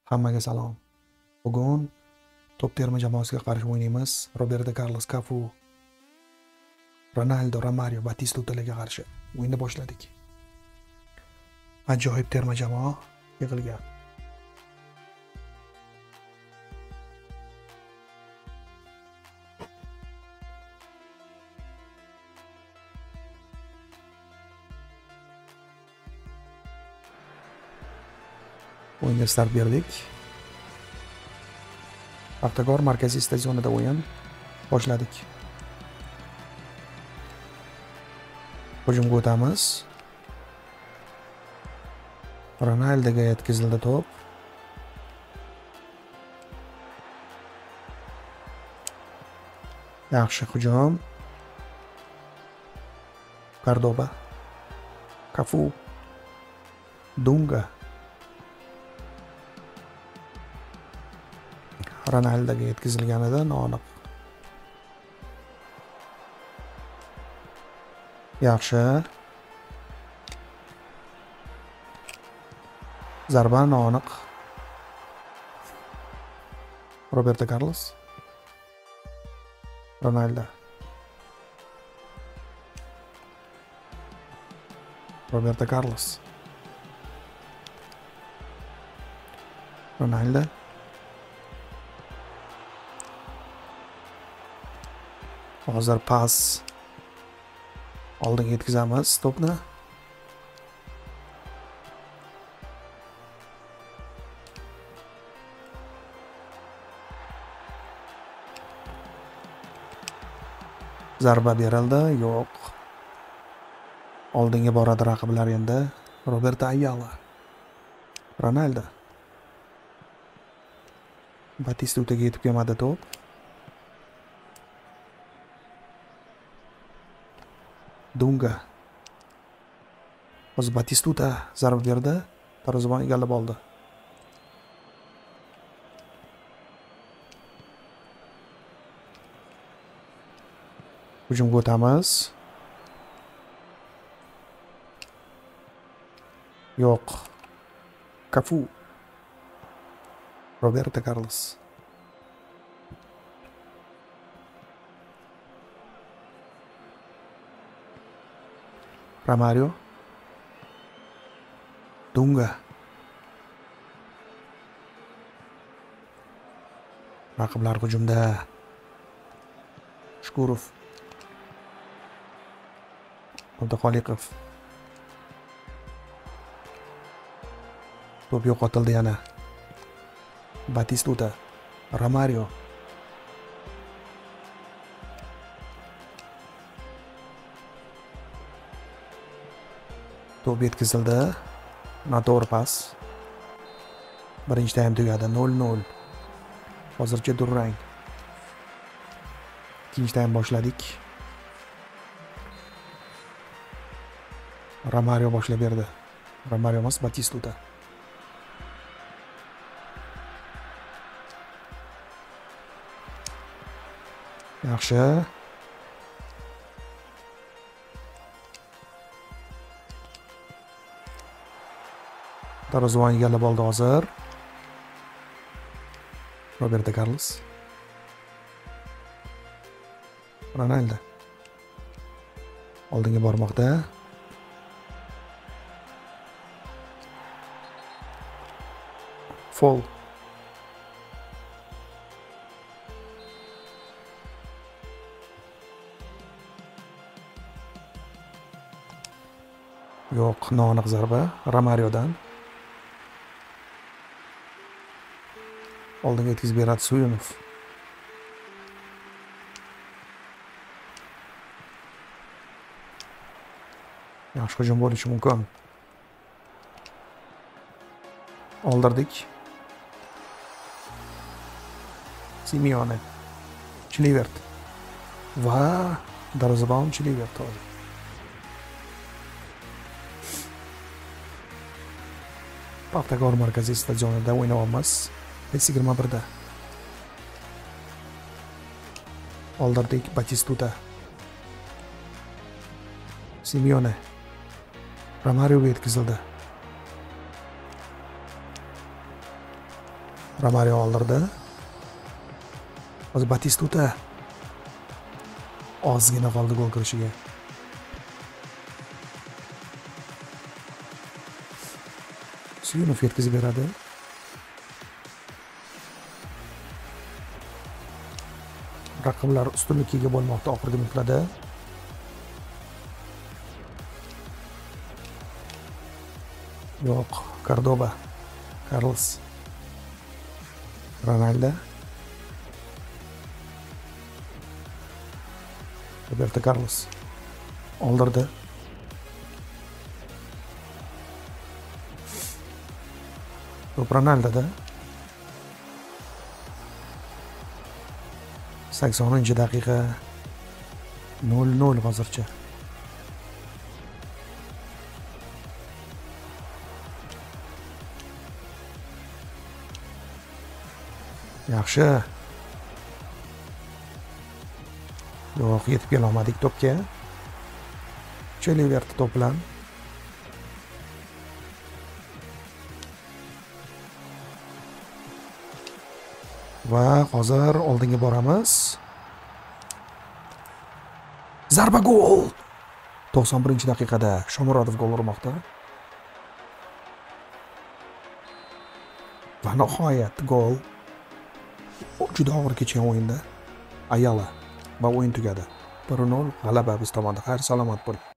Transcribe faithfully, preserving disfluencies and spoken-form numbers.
Hammaga salom. Bugun top terma jamoasiga qarshi o'ynaymiz. Roberto Carlos, Cafu, Ronaldo, Romario, Batistutalarga qarshi o'yinni boshladik. Ajoyib terma jamoa yig'ilgan. O'yinga start berdik. Paxtakor markaziy stadionida o'yin boshladik. Hujumga o'tamiz. Ronaldoga yetkazildi to'p. Yaxshi hujum. Cordoba, Cafu, Dunga. Ronaldoga yetkazilganida noaniq. Yaxshi. Zarba noaniq. Roberto Carlos, Ronaldo, Roberto Carlos, Ronaldo, hozir pas oldinga yetkazamiz to'pni. Zarba berildi, yo'q. Oldinga boradi raqiblar endi. Roberto Ayala, Ronaldo, Batistutaga yetib kelmadi to'p. Dunga. O'zi Batistuta zarba berdi, darvozabon egallab oldi. Hujumga o'tamiz. Yo'q. Cafu, Roberto Carlos, Romario, Dunga. Raqiblar hujumda. Shukurov, Abduxoliqov. To'p yo'qotildi yana. Batistuta, Romario, to'p yetkazildi. Noto'g'ri pas. Birinchi taym tugadi nol nol. Hozircha durang. Ikkinchi taym boshladik. Romario boshlab berdi. Romario emas, Batistuta. Yaxshi. Darvozabon egallab oldi hozir. Roberto Carlos, Ronaldo. Oldinga bormoqda. Foul. Yo'q, noaniq zarba Romariodan. Oldinga yetkazib beradi Suyunov. Yaxshi hujum bo'lishi mumkin. Oldirdik. Simeone, Chilivert va darvozabon Chilivert. Paxtakor markaziy stadionida o'ynayapmiz. yigirma birda. Oldirdik. Batistuta, Simeone, Romarioga yetkazildi. Romario oldirdi. Hozir Batistuta. Ozgina qoldi gol kirishiga. Suyunov yetkazib beradi. Raqiblar ustunlikka ega bo'lmoqda oxirgi minutlarda. Yo'q, Cordoba, Carlos, Ronaldo, Roberto Carlos oldirdi. To'p Ronaldoda. saksoninchi daqiqa nol nol hozircha. Yaxshi. Yo'q, yetib kela olmadik to'pga. Cheliverti to'p bilan. Va hozir oldinga boramiz. Zarba gol. to'qson birinchi daqiqada Shomurodov gol urmoqda. Va nihoyat gol. Juda og'ir kechgan o'yinda Ayala va o'yin tugadi. bir nol g'alaba biz tomonda. Xayr, salomat bo'ling.